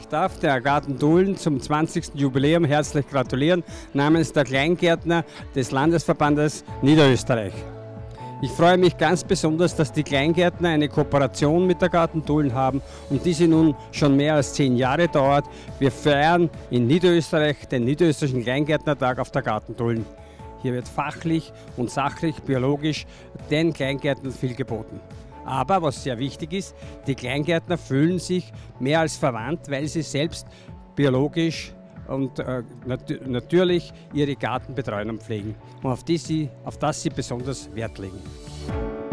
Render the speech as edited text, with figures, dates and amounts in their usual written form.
Ich darf der Garten Tulln zum 20. Jubiläum herzlich gratulieren, namens der Kleingärtner des Landesverbandes Niederösterreich. Ich freue mich ganz besonders, dass die Kleingärtner eine Kooperation mit der Garten Tulln haben und diese nun schon mehr als 10 Jahre dauert. Wir feiern in Niederösterreich den Niederösterreichischen Kleingärtnertag auf der Garten Tulln. Hier wird fachlich und sachlich, biologisch den Kleingärtnern viel geboten. Aber was sehr wichtig ist, die Kleingärtner fühlen sich mehr als verwandt, weil sie selbst biologisch und natürlich ihre Garten betreuen und pflegen und auf das sie besonders Wert legen.